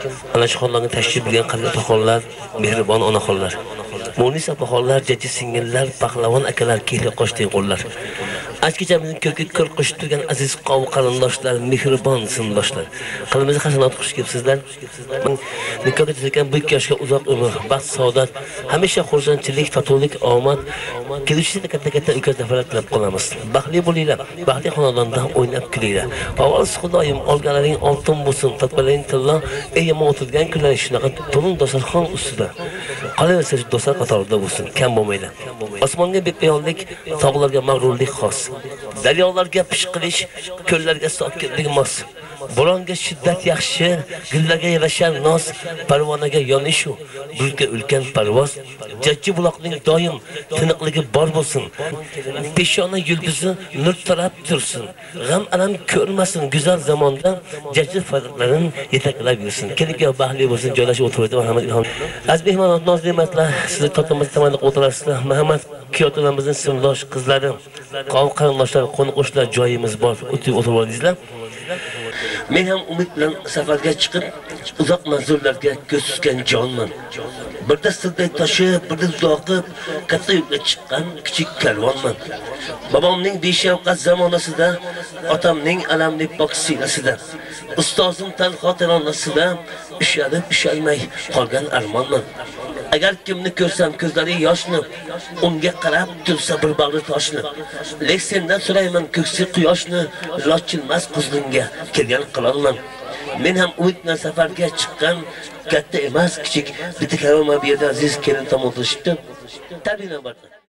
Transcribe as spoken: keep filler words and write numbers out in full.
ana shu xonlarga tashrif buyurgan qadrdon onaxonlar, mehribon onaxonlar, munis opaxonlar, jajji singillar, pahlavon akalar, kehli qo'shtin qo'llar. Achkichamizning ko'rki ko'r qo'shib turgan aziz qavm qarindoshlar, mehribon sindoshlar. Qalbimizga hasanat xush kelibsizlar. Nikohga chiqqan bu yoshga uzoq umr, baxt, saodat, hamisha xursandchilik, totuvlik, omad, kelishida katta-katta ulkan zafarlar tilab qolamiz. Baxtli bo'linglar, baxtli xonadonda o'ynab kulinglar. Avval Xudoyim olganlaring oltin bo'lsin, topganlaring tilla, ey yomon o'tirgan kunlar shunaqa to'lin dasturxon ustida. Qolaversa do'stlar qatorida bo'lsin, kam bo'lmaylar. Osmonga bepoyonlik, tog'larga mag'rurlik xos. Daryolarga pishqilish, ko'llarga sokinlik mos. Bo'ronga shiddat yaxshi, gullarga yarashar noz, parvonaga yonishu, bulutga ulkan parvoz. Jajji buloqning doim tiniqligi bor bo'lsin. Peshona yulduzi nur tarab tursin. G'am alam ko'rmasin go'zal zamonda, jajji farzandlarin yetaklab yursin. Kelga baxtli bo'lsin, joylashib o'tirdi Muhammad ilhom. Aziz mehmonlar, noz ne'matlar, sizni to'xtamaz tamanni o'tirasizlar. Muhammad Kiyotolamizning sindosh qizlari, qavm qarindoshlar, qo'ni-qo'shnilar joyimiz bor. O'tib o'tirdingizlar. Men ham umid bilan safarga chiqib, uzoq manzillarga ko'z tutgan jonman. Birda sirday toshib, birda uzoqib, katta yo'lga chiqqan kichik karvonman. Bobomning beshafqat zamonasida, otamning alamli pok siynasida, ustozim tan xotironasida ushalib ushalmay qolgan armonman. Agar kimni ko'rsam ko'zlari yoshni, unga qarab tursa bir bag'ri toshni. Lek sendan so'rayman ko'ksi quyoshni, lochilmas quzg'inga kelgan qilolman. Men ham umid bilan safarga chiqqan, katta emas, kichik bitta karvon bu yerda aziz kelin tomon o'tirishdi. Tabiiy navbatda